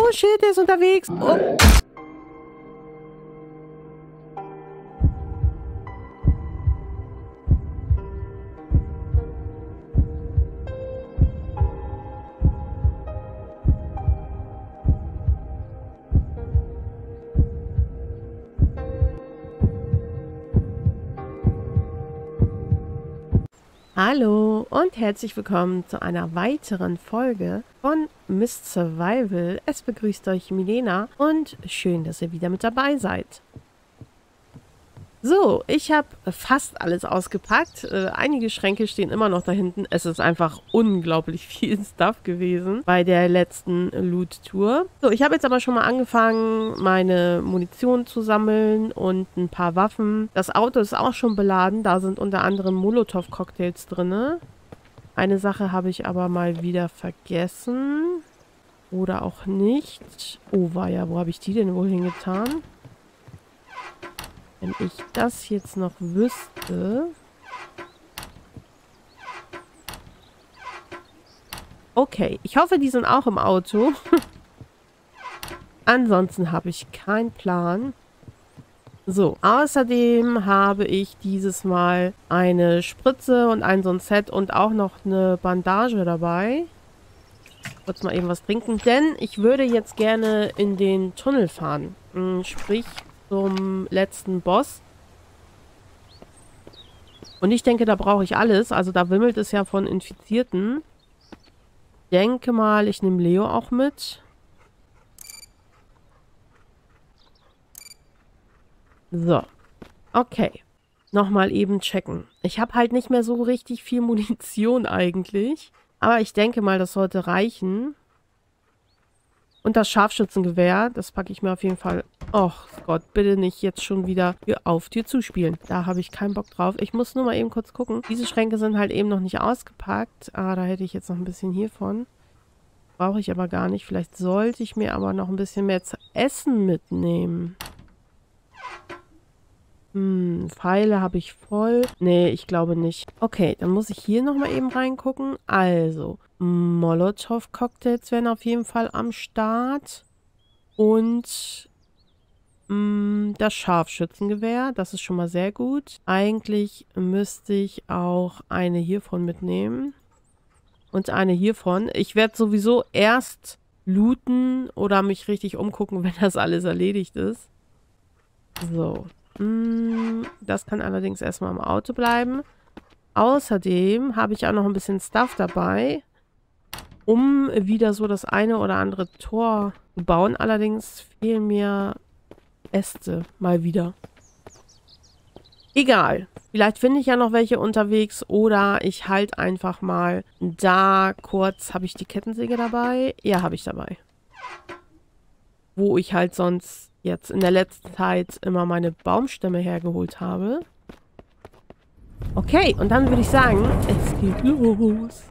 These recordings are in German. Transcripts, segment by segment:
Oh shit, der ist unterwegs. Oh. Hallo und herzlich willkommen zu einer weiteren Folge von Mist Survival. Es begrüßt euch Milena und schön, dass ihr wieder mit dabei seid. So, ich habe fast alles ausgepackt. Einige Schränke stehen immer noch da hinten. Es ist einfach unglaublich viel Stuff gewesen bei der letzten Loot-Tour. So, ich habe jetzt aber schon mal angefangen, meine Munition zu sammeln und ein paar Waffen. Das Auto ist auch schon beladen. Da sind unter anderem Molotow-Cocktails drin. Eine Sache habe ich aber mal wieder vergessen. Oder auch nicht. Oh, weia, wo habe ich die denn wohl hingetan? Wenn ich das jetzt noch wüsste. Okay, ich hoffe, die sind auch im Auto. Ansonsten habe ich keinen Plan. So, außerdem habe ich dieses Mal eine Spritze und so ein Set und auch noch eine Bandage dabei. Kurz mal eben was trinken, denn ich würde jetzt gerne in den Tunnel fahren. Sprich, zum letzten Boss. Und ich denke, da brauche ich alles. Also da wimmelt es ja von Infizierten. Denke mal, ich nehme Leo auch mit. So. Okay. Nochmal eben checken. Ich habe halt nicht mehr so richtig viel Munition eigentlich. Aber ich denke mal, das sollte reichen. Und das Scharfschützengewehr, das packe ich mir auf jeden Fall. Och Gott, bitte nicht jetzt schon wieder auf Tür zuspielen. Da habe ich keinen Bock drauf. Ich muss nur mal eben kurz gucken. Diese Schränke sind halt eben noch nicht ausgepackt. Ah, da hätte ich jetzt noch ein bisschen hiervon. Brauche ich aber gar nicht. Vielleicht sollte ich mir aber noch ein bisschen mehr zu essen mitnehmen. Pfeile habe ich voll. Nee, ich glaube nicht. Okay, dann muss ich hier nochmal eben reingucken. Also, Molotow-Cocktails wären auf jeden Fall am Start. Und das Scharfschützengewehr. Das ist schon mal sehr gut. Eigentlich müsste ich auch eine hiervon mitnehmen. Und eine hiervon. Ich werde sowieso erst looten oder mich richtig umgucken, wenn das alles erledigt ist. So. Das kann allerdings erstmal im Auto bleiben. Außerdem habe ich auch noch ein bisschen Stuff dabei, um wieder so das eine oder andere Tor zu bauen. Allerdings fehlen mir Äste mal wieder. Egal. Vielleicht finde ich ja noch welche unterwegs oder ich halte einfach mal da kurz. Habe ich die Kettensäge dabei? Ja, habe ich dabei. Wo ich halt sonst jetzt in der letzten Zeit immer meine Baumstämme hergeholt habe. Okay, und dann würde ich sagen, es geht los.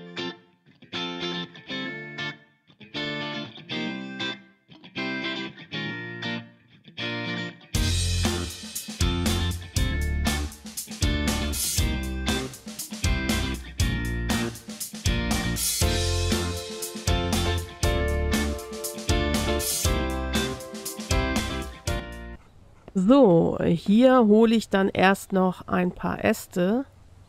So, hier hole ich dann erst noch ein paar Äste.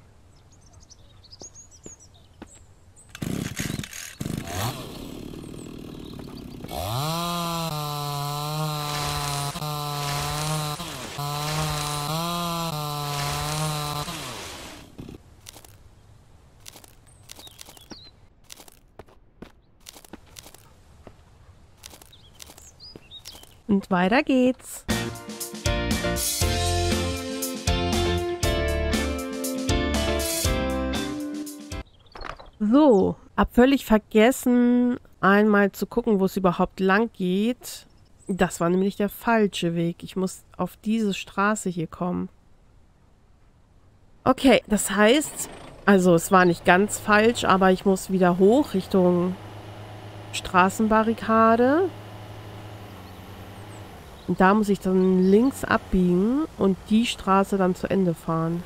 Und weiter geht's. So, hab völlig vergessen, einmal zu gucken, wo es überhaupt lang geht. Das war nämlich der falsche Weg. Ich muss auf diese Straße hier kommen. Okay, das heißt, also es war nicht ganz falsch, aber ich muss wieder hoch Richtung Straßenbarrikade. Und da muss ich dann links abbiegen und die Straße dann zu Ende fahren.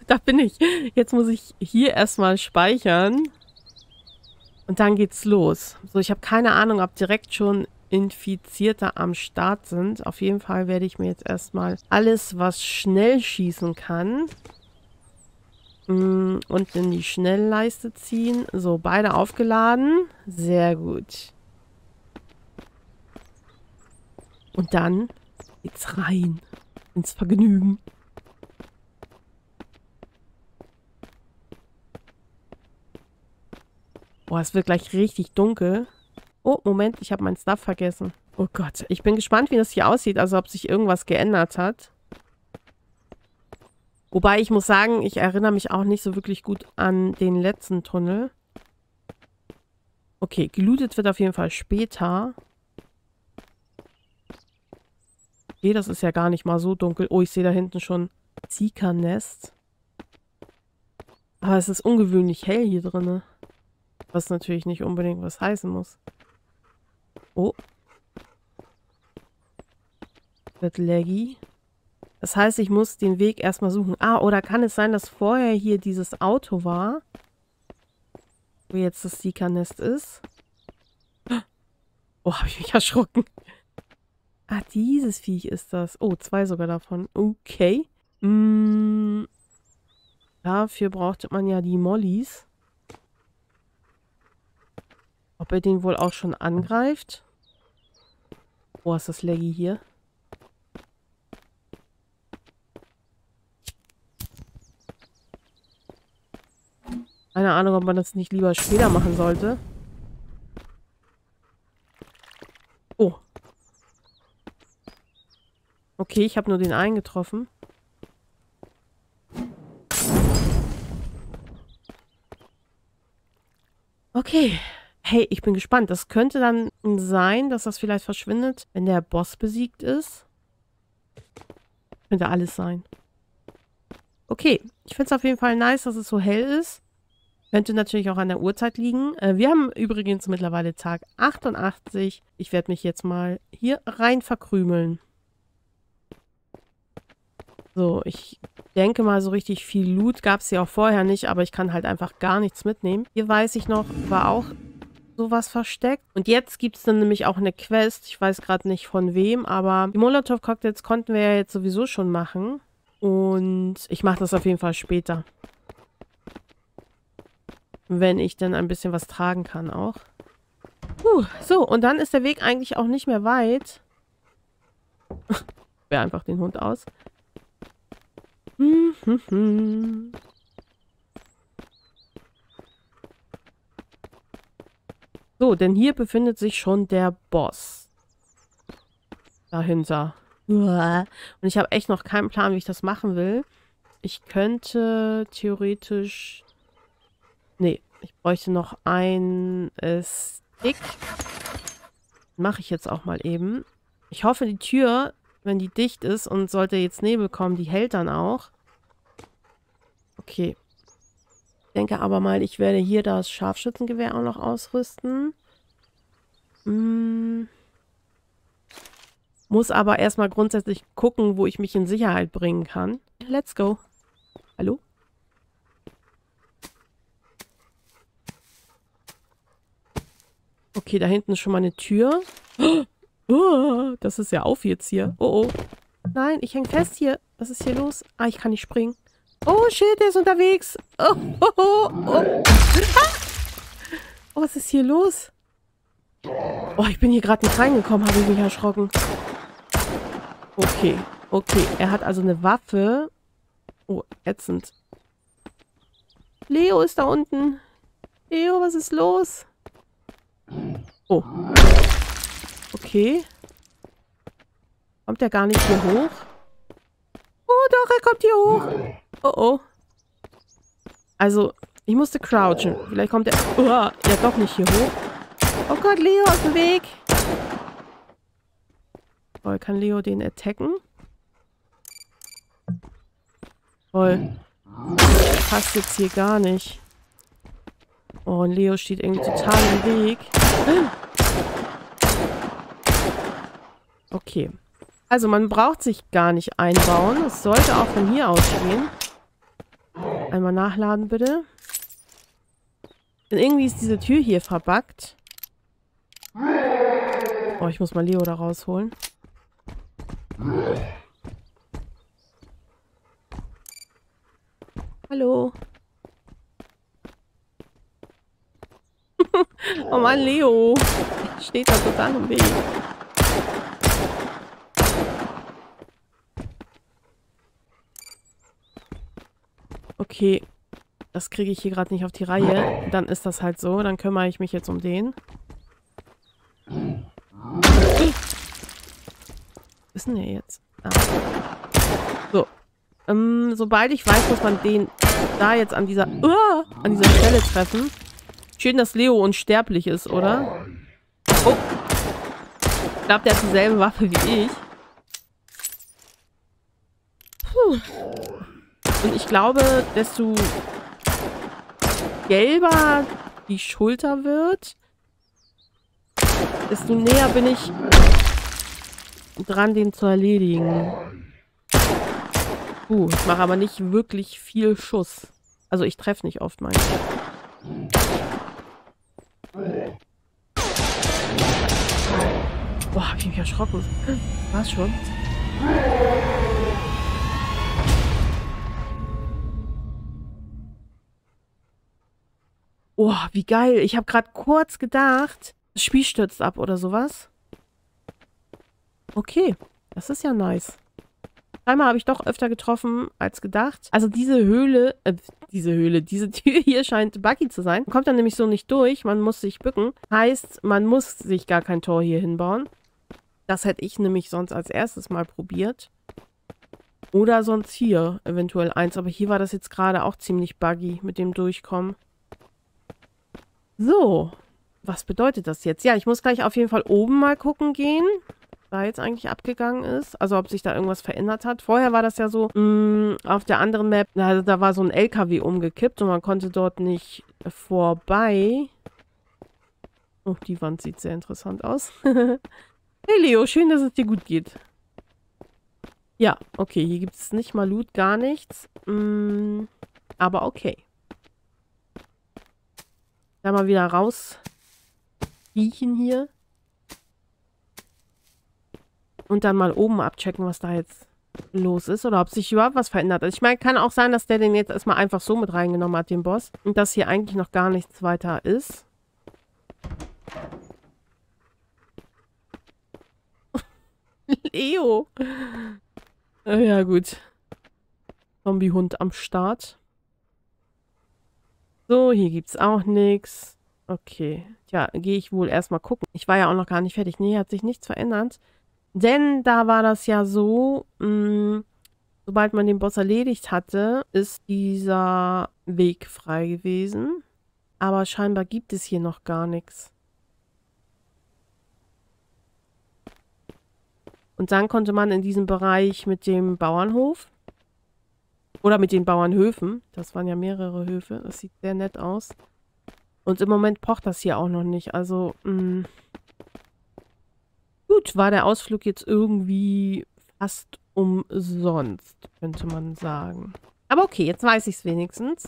da bin ich. Jetzt muss ich hier erstmal speichern. Und dann geht's los. So, ich habe keine Ahnung, ob direkt schon Infizierte am Start sind. Auf jeden Fall werde ich mir jetzt erstmal alles, was schnell schießen kann, und in die Schnellleiste ziehen. So, beide aufgeladen. Sehr gut. Und dann geht's rein ins Vergnügen. Boah, es wird gleich richtig dunkel. Oh, Moment, ich habe meinen Stuff vergessen. Oh Gott, ich bin gespannt, wie das hier aussieht. Also, ob sich irgendwas geändert hat. Wobei, ich muss sagen, ich erinnere mich auch nicht so wirklich gut an den letzten Tunnel. Okay, gelootet wird auf jeden Fall später. Okay, das ist ja gar nicht mal so dunkel. Oh, ich sehe da hinten schon Zika-Nest. Aber es ist ungewöhnlich hell hier drin. Was natürlich nicht unbedingt was heißen muss. Oh. Wird laggy. Das heißt, ich muss den Weg erstmal suchen. Ah, oder kann es sein, dass vorher hier dieses Auto war? Wo jetzt das Zika-Nest ist? Oh, habe ich mich erschrocken. Ah, dieses Viech ist das. Oh, 2 sogar davon. Okay. Dafür brauchte man ja die Mollys. Ob er den wohl auch schon angreift? Oh, ist das laggy hier. Keine Ahnung, ob man das nicht lieber später machen sollte. Oh. Okay, ich habe nur den einen getroffen. Okay. Hey, ich bin gespannt. Das könnte dann sein, dass das vielleicht verschwindet, wenn der Boss besiegt ist. Könnte alles sein. Okay, ich finde es auf jeden Fall nice, dass es so hell ist. Könnte natürlich auch an der Uhrzeit liegen. Wir haben übrigens mittlerweile Tag 88. Ich werde mich jetzt mal hier rein verkrümeln. So, ich denke mal, so richtig viel Loot gab es ja auch vorher nicht, aber ich kann halt einfach gar nichts mitnehmen. Hier weiß ich noch, war auch sowas versteckt. Und jetzt gibt es dann nämlich auch eine Quest. Ich weiß gerade nicht von wem, aber die Molotov-Cocktails konnten wir ja jetzt sowieso schon machen. Und ich mache das auf jeden Fall später. Wenn ich dann ein bisschen was tragen kann auch. So, und dann ist der Weg eigentlich auch nicht mehr weit. Sperr einfach den Hund aus. So, denn hier befindet sich schon der Boss. Dahinter. Und ich habe echt noch keinen Plan, wie ich das machen will. Ich könnte theoretisch... Nee, ich bräuchte noch ein Stick. Mache ich jetzt auch mal eben. Ich hoffe, die Tür, wenn die dicht ist und sollte jetzt Nebel kommen, die hält dann auch. Okay. Ich denke aber mal, ich werde hier das Scharfschützengewehr auch noch ausrüsten. Muss aber erstmal grundsätzlich gucken, wo ich mich in Sicherheit bringen kann. Let's go. Hallo? Okay, da hinten ist schon mal eine Tür. Oh, das ist ja auf jetzt hier. Oh, oh. Nein, ich hänge fest hier. Was ist hier los? Ah, ich kann nicht springen. Oh, shit, der ist unterwegs. Oh, oh, oh, oh. Ah! Oh, was ist hier los? Oh, ich bin hier gerade nicht reingekommen, habe ich mich erschrocken. Okay, okay. Er hat also eine Waffe. Oh, ätzend. Leo ist da unten. Leo, was ist los? Oh. Okay. Kommt er gar nicht hier hoch? Oh, doch, er kommt hier hoch. Oh, oh. Also, ich musste crouchen. Vielleicht kommt er... Oh, ja, doch nicht hier hoch. Oh Gott, Leo, aus dem Weg. Toll, kann Leo den attacken? Toll. Passt jetzt hier gar nicht. Oh, und Leo steht irgendwie total im Weg. Okay. Also man braucht sich gar nicht einbauen. Es sollte auch von hier aus gehen. Einmal nachladen, bitte. Denn irgendwie ist diese Tür hier verbuggt. Oh, ich muss mal Leo da rausholen. Hallo. Oh Mann, Leo. Steht da total im Weg. Okay. Das kriege ich hier gerade nicht auf die Reihe. Dann ist das halt so. Dann kümmere ich mich jetzt um den. Wo ist denn der jetzt? Ah. So. Sobald ich weiß, muss man den da jetzt an dieser Stelle treffen. Schön, dass Leo unsterblich ist, oder? Oh. Ich glaube, der hat dieselbe Waffe wie ich. Puh. Und ich glaube, desto gelber die Schulter wird, desto näher bin ich dran, den zu erledigen. Ich mache aber nicht wirklich viel Schuss. Also ich treffe nicht oft, meine ich. Boah, hab ich mich erschrocken. War's schon? Oh, wie geil. Ich habe gerade kurz gedacht, das Spiel stürzt ab oder sowas. Okay, das ist ja nice. Einmal habe ich doch öfter getroffen als gedacht. Also diese Tür hier scheint buggy zu sein. Man kommt dann nämlich so nicht durch. Man muss sich bücken. Heißt, man muss sich gar kein Tor hier hinbauen. Das hätte ich nämlich sonst als erstes mal probiert. Oder sonst hier eventuell eins. Aber hier war das jetzt gerade auch ziemlich buggy mit dem Durchkommen. So, was bedeutet das jetzt? Ja, ich muss gleich auf jeden Fall oben mal gucken gehen, was da jetzt eigentlich abgegangen ist. Also ob sich da irgendwas verändert hat. Vorher war das ja so, auf der anderen Map, da war so ein LKW umgekippt und man konnte dort nicht vorbei. Oh, die Wand sieht sehr interessant aus. Hey Leo, schön, dass es dir gut geht. Ja, okay, hier gibt es nicht mal Loot, gar nichts. Aber okay. Da mal wieder raus riechen hier. Und dann mal oben abchecken, was da jetzt los ist. Oder ob sich überhaupt was verändert. Also ich meine, kann auch sein, dass der den jetzt erstmal einfach so mit reingenommen hat, den Boss. Und dass hier eigentlich noch gar nichts weiter ist. Leo. Ja, gut. Zombiehund am Start. So, hier gibt's auch nichts. Okay. Tja, gehe ich wohl erstmal gucken. Ich war ja auch noch gar nicht fertig. Nee, hat sich nichts verändert. Denn da war das ja so, sobald man den Boss erledigt hatte, ist dieser Weg frei gewesen. Aber scheinbar gibt es hier noch gar nichts. Und dann konnte man in diesem Bereich mit dem Bauernhof oder mit den Bauernhöfen, das waren ja mehrere Höfe, das sieht sehr nett aus. Und im Moment pocht das hier auch noch nicht. Also, gut, war der Ausflug jetzt irgendwie fast umsonst, könnte man sagen. Aber okay, jetzt weiß ich es wenigstens.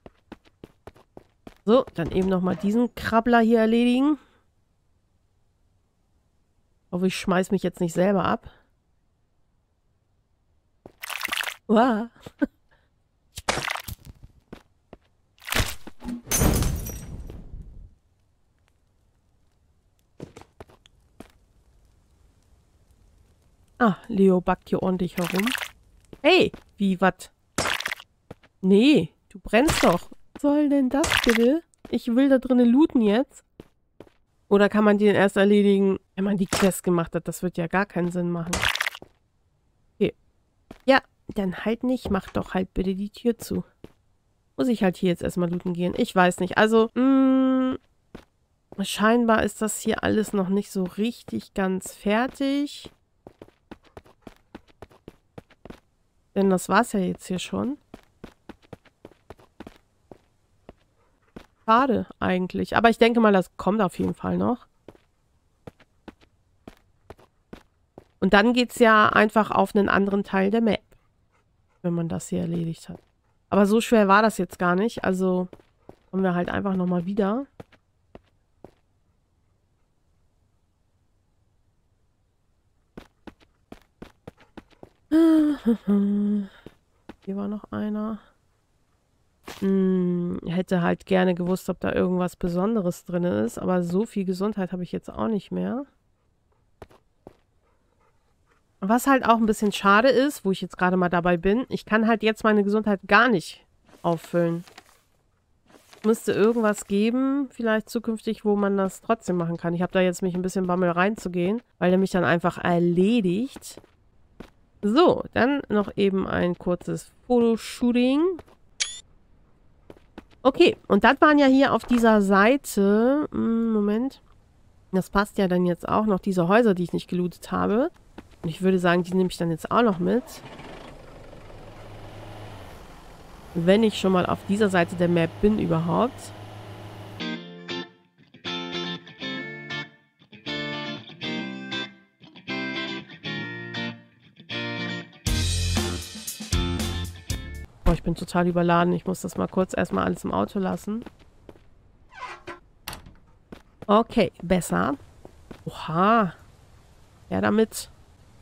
So, dann eben nochmal diesen Krabbler hier erledigen. Ich hoffe, ich schmeiß mich jetzt nicht selber ab. Wow. Ah, Leo backt hier ordentlich herum. Hey, wie, was? Nee, du brennst doch. Was soll denn das bitte? Ich will da drinnen looten jetzt. Oder kann man den erst erledigen, wenn man die Quest gemacht hat? Das wird ja gar keinen Sinn machen. Okay. Ja, dann halt nicht. Mach doch halt bitte die Tür zu. Muss ich halt hier jetzt erstmal looten gehen? Ich weiß nicht. Also, scheinbar ist das hier alles noch nicht so richtig ganz fertig. Denn das war's ja jetzt hier schon. Schade eigentlich. Aber ich denke mal, das kommt auf jeden Fall noch. Und dann geht's ja einfach auf einen anderen Teil der Map. Wenn man das hier erledigt hat. Aber so schwer war das jetzt gar nicht. Also kommen wir halt einfach nochmal wieder. Hier war noch einer. Hätte halt gerne gewusst, ob da irgendwas Besonderes drin ist. Aber so viel Gesundheit habe ich jetzt auch nicht mehr. Was halt auch ein bisschen schade ist, wo ich jetzt gerade mal dabei bin, ich kann halt jetzt meine Gesundheit gar nicht auffüllen. Müsste irgendwas geben, vielleicht zukünftig, wo man das trotzdem machen kann. Ich habe da jetzt mich ein bisschen Bammel reinzugehen, weil der mich dann einfach erledigt. So, dann noch eben ein kurzes Fotoshooting. Okay, und das waren ja hier auf dieser Seite, Moment, das passt ja dann jetzt auch noch, diese Häuser, die ich nicht gelootet habe. Und ich würde sagen, die nehme ich dann jetzt auch noch mit. Wenn ich schon mal auf dieser Seite der Map bin überhaupt. Boah, ich bin total überladen. Ich muss das mal kurz erstmal alles im Auto lassen. Okay, besser. Oha. Ja, damit.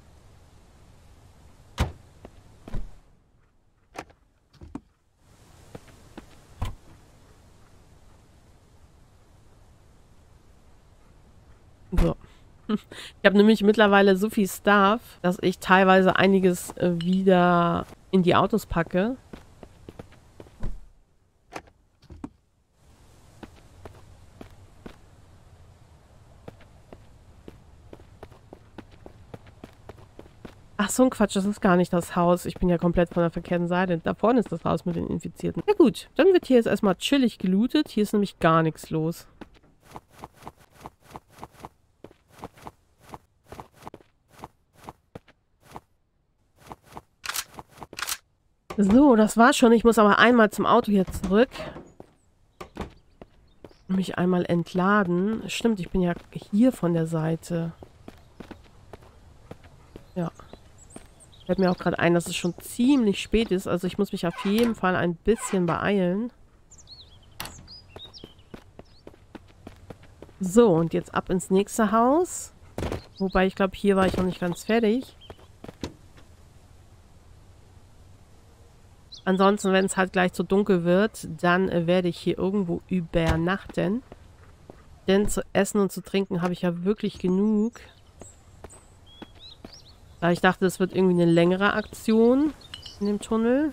So. Ich habe nämlich mittlerweile so viel Stuff, dass ich teilweise einiges wieder in die Autos packe. Ach, so ein Quatsch, das ist gar nicht das Haus. Ich bin ja komplett von der verkehrten Seite. Da vorne ist das Haus mit den Infizierten. Ja gut, dann wird hier jetzt erstmal chillig gelootet. Hier ist nämlich gar nichts los. So, das war's schon. Ich muss aber einmal zum Auto hier zurück. Mich einmal entladen. Stimmt, ich bin ja hier von der Seite. Ja. Fällt mir auch gerade ein, dass es schon ziemlich spät ist. Also ich muss mich auf jeden Fall ein bisschen beeilen. So, und jetzt ab ins nächste Haus. Wobei, ich glaube, hier war ich noch nicht ganz fertig. Ansonsten, wenn es halt gleich zu dunkel wird, dann werde ich hier irgendwo übernachten. Denn zu essen und zu trinken habe ich ja wirklich genug. Da ich dachte, es wird irgendwie eine längere Aktion in dem Tunnel.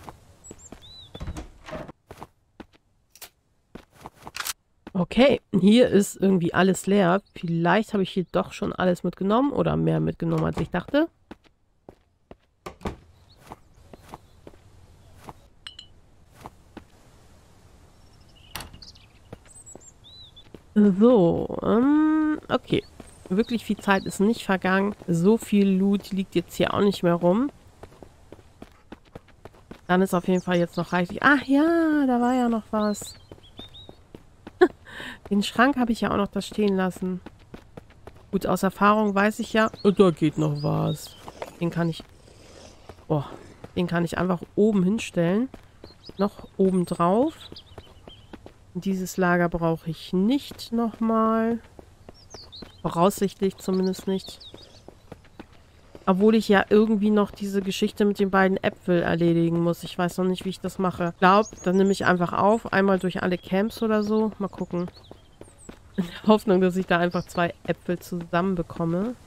Okay, hier ist irgendwie alles leer. Vielleicht habe ich hier doch schon alles mitgenommen oder mehr mitgenommen, als ich dachte. So, okay. Wirklich viel Zeit ist nicht vergangen. So viel Loot liegt jetzt hier auch nicht mehr rum. Dann ist auf jeden Fall jetzt noch reichlich... Ach ja, da war ja noch was. Den Schrank habe ich ja auch noch da stehen lassen. Gut, aus Erfahrung weiß ich ja... Da geht noch was. Den kann ich... Boah, den kann ich einfach oben hinstellen. Noch oben drauf. Dieses Lager brauche ich nicht nochmal. Voraussichtlich zumindest nicht. Obwohl ich ja irgendwie noch diese Geschichte mit den beiden Äpfeln erledigen muss. Ich weiß noch nicht, wie ich das mache. Ich glaube, dann nehme ich einfach auf. Einmal durch alle Camps oder so. Mal gucken. In der Hoffnung, dass ich da einfach 2 Äpfel zusammen bekomme.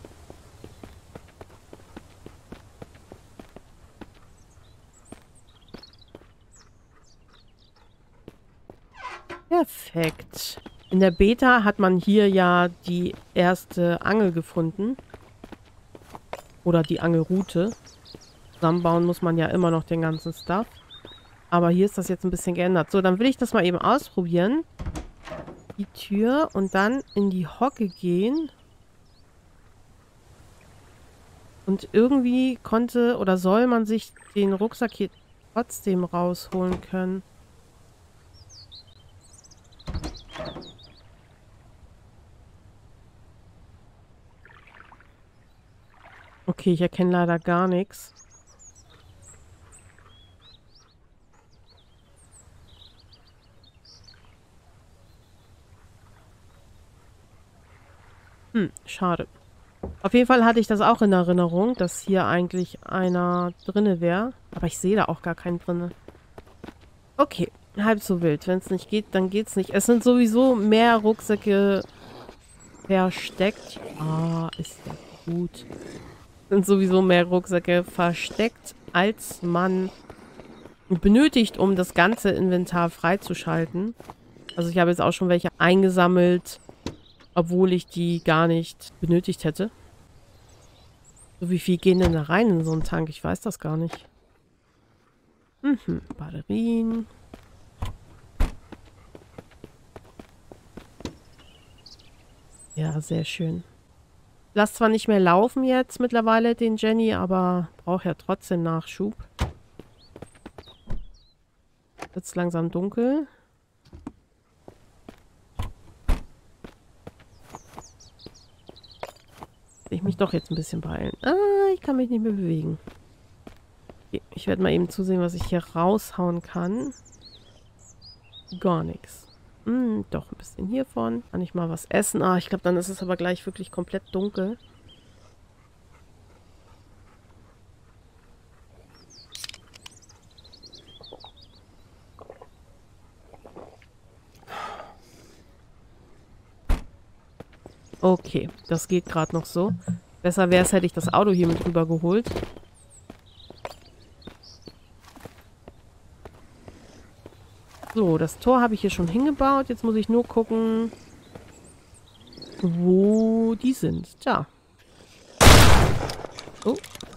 Perfekt. In der Beta hat man hier ja die erste Angel gefunden. Oder die Angelroute. Zusammenbauen muss man ja immer noch den ganzen Stuff. Aber hier ist das jetzt ein bisschen geändert. So, dann will ich das mal eben ausprobieren. Die Tür und dann in die Hocke gehen. Und irgendwie konnte oder soll man sich den Rucksack hier trotzdem rausholen können. Okay, ich erkenne leider gar nichts. Schade. Auf jeden Fall hatte ich das auch in Erinnerung, dass hier eigentlich einer drinne wäre. Aber ich sehe da auch gar keinen drinne. Okay, halb so wild. Wenn es nicht geht, dann geht's nicht. Es sind sowieso mehr Rucksäcke versteckt. Ah, ist ja gut. Es sind sowieso mehr Rucksäcke versteckt, als man benötigt, um das ganze Inventar freizuschalten. Also ich habe jetzt auch schon welche eingesammelt, obwohl ich die gar nicht benötigt hätte. So, wie viel gehen denn da rein in so einen Tank? Ich weiß das gar nicht. Batterien. Ja, sehr schön. Lass zwar nicht mehr laufen jetzt mittlerweile, den Jenny, aber braucht ja trotzdem Nachschub. Wird's langsam dunkel. Ich mich doch jetzt ein bisschen beeilen. Ah, ich kann mich nicht mehr bewegen. Okay, ich werde mal eben zusehen, was ich hier raushauen kann. Gar nichts. Doch, ein bisschen hiervon. Kann ich mal was essen? Ah, ich glaube, dann ist es aber gleich wirklich komplett dunkel. Okay, das geht gerade noch so. Besser wäre es, hätte ich das Auto hier mit rüber geholt. So, das Tor habe ich hier schon hingebaut. Jetzt muss ich nur gucken, wo die sind. Da. Oh.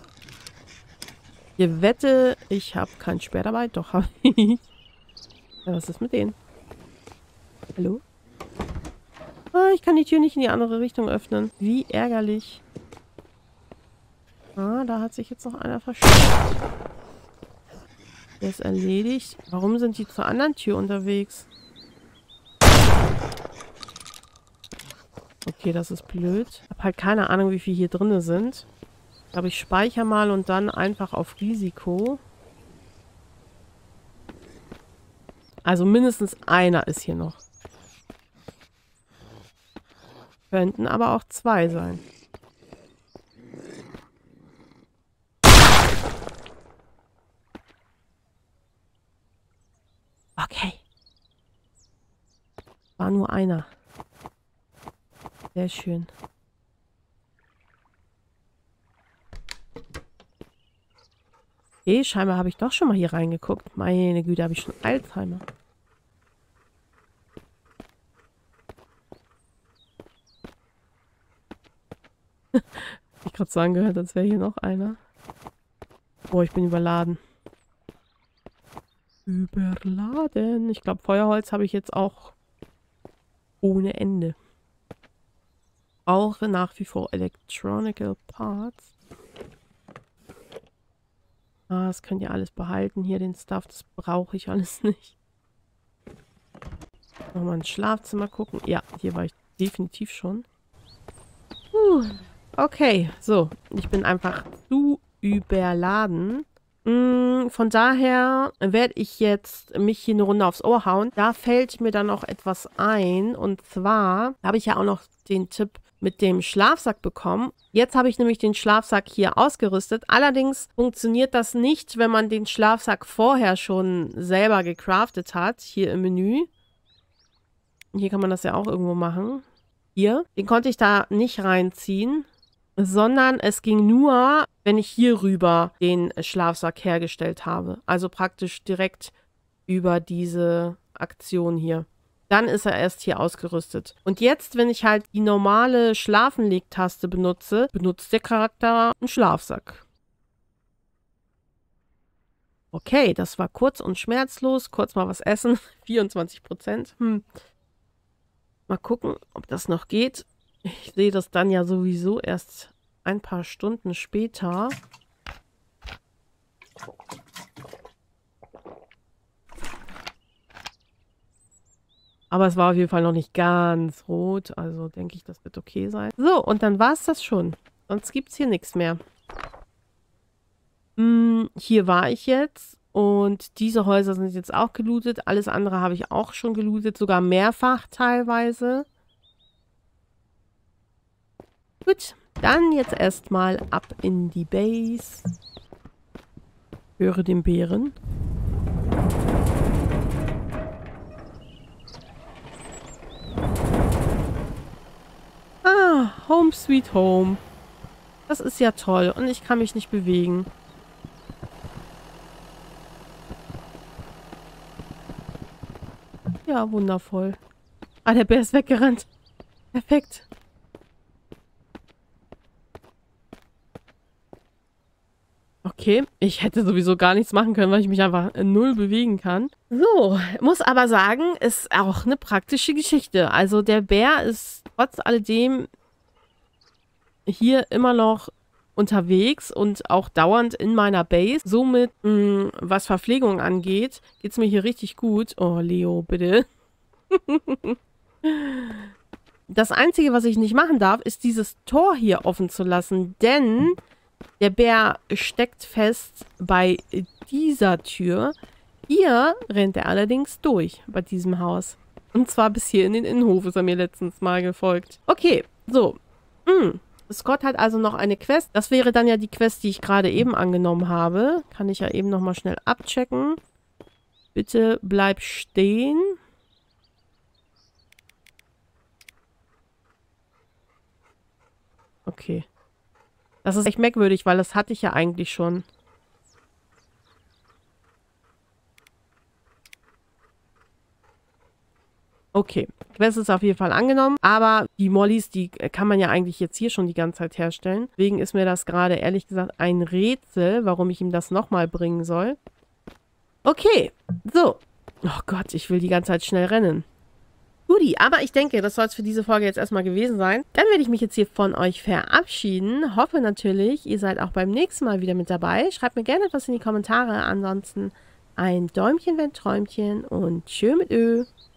Ich wette, ich habe kein Speer dabei. Doch, habe ich. Ja, was ist mit denen? Hallo? Ah, ich kann die Tür nicht in die andere Richtung öffnen. Wie ärgerlich. Ah, da hat sich jetzt noch einer versteckt. Der ist erledigt. Warum sind die zur anderen Tür unterwegs? Okay, das ist blöd. Ich habe halt keine Ahnung, wie viel hier drin sind. Ich glaube, ich speichere mal und dann einfach auf Risiko. Also mindestens einer ist hier noch. Könnten aber auch zwei sein. Okay. War nur einer. Sehr schön. Okay, scheinbar habe ich doch schon mal hier reingeguckt. Meine Güte, habe ich schon Alzheimer. Ich gerade sagen gehört, als wäre hier noch einer. Boah, ich bin überladen. Überladen. Ich glaube, Feuerholz habe ich jetzt auch ohne Ende. Auch nach wie vor Electronical Parts. Ah, das könnt ihr alles behalten. Hier den Stuff, das brauche ich alles nicht. Nochmal ins Schlafzimmer gucken. Ja, hier war ich definitiv schon. Okay, so. Ich bin einfach zu überladen. Von daher werde ich jetzt mich hier eine Runde aufs Ohr hauen. Da fällt mir dann noch etwas ein. Und zwar habe ich ja auch noch den Tipp mit dem Schlafsack bekommen. Jetzt habe ich nämlich den Schlafsack hier ausgerüstet. Allerdings funktioniert das nicht, wenn man den Schlafsack vorher schon selber gecraftet hat. Hier im Menü. Hier kann man das ja auch irgendwo machen. Hier. Den konnte ich da nicht reinziehen. Sondern es ging nur, wenn ich hier rüber den Schlafsack hergestellt habe. Also praktisch direkt über diese Aktion hier. Dann ist er erst hier ausgerüstet. Und jetzt, wenn ich halt die normale Schlafenleg-Taste benutze, benutzt der Charakter einen Schlafsack. Okay, das war kurz und schmerzlos. Kurz mal was essen. 24%. Mal gucken, ob das noch geht. Ich sehe das dann ja sowieso erst ein paar Stunden später. Aber es war auf jeden Fall noch nicht ganz rot. Also denke ich, das wird okay sein. So, und dann war es das schon. Sonst gibt es hier nichts mehr. Hier war ich jetzt. Und diese Häuser sind jetzt auch gelootet. Alles andere habe ich auch schon gelootet. Sogar mehrfach teilweise. Gut, dann jetzt erstmal ab in die Base. Höre den Bären. Ah, Home Sweet Home. Das ist ja toll und ich kann mich nicht bewegen. Ja, wundervoll. Ah, der Bär ist weggerannt. Perfekt. Okay, ich hätte sowieso gar nichts machen können, weil ich mich einfach null bewegen kann. So, muss aber sagen, ist auch eine praktische Geschichte. Also der Bär ist trotz alledem hier immer noch unterwegs und auch dauernd in meiner Base. Somit, was Verpflegung angeht, geht es mir hier richtig gut. Oh, Leo, bitte. Das Einzige, was ich nicht machen darf, ist dieses Tor hier offen zu lassen, denn der Bär steckt fest bei dieser Tür. Hier rennt er allerdings durch, bei diesem Haus. Und zwar bis hier in den Innenhof ist er mir letztens mal gefolgt. Okay, so. Scott hat also noch eine Quest. Das wäre dann ja die Quest, die ich gerade eben angenommen habe. Kann ich ja eben nochmal schnell abchecken. Bitte bleib stehen. Okay. Das ist echt merkwürdig, weil das hatte ich ja eigentlich schon. Okay, Quest ist auf jeden Fall angenommen, aber die Mollys, die kann man ja eigentlich jetzt hier schon die ganze Zeit herstellen. Deswegen ist mir das gerade ehrlich gesagt ein Rätsel, warum ich ihm das nochmal bringen soll. Okay, so. Oh Gott, ich will die ganze Zeit schnell rennen. Guti, aber ich denke, das soll es für diese Folge jetzt erstmal gewesen sein. Dann werde ich mich jetzt hier von euch verabschieden. Hoffe natürlich, ihr seid auch beim nächsten Mal wieder mit dabei. Schreibt mir gerne etwas in die Kommentare. Ansonsten ein Däumchen, wenn Träumchen und tschö mit Ö.